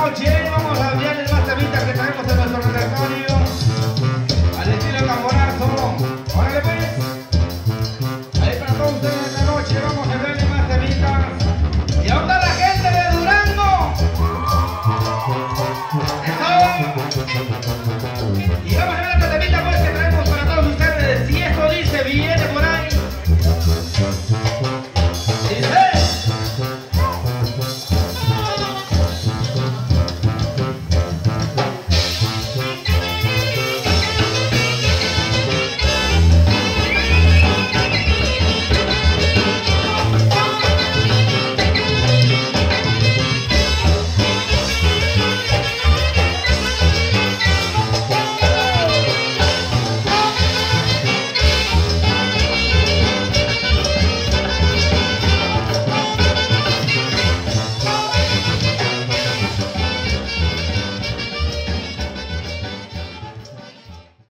noche.